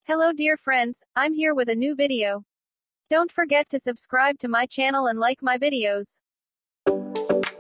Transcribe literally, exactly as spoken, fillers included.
Hello dear friends, I'm here with a new video. Don't forget to subscribe to my channel and like my videos.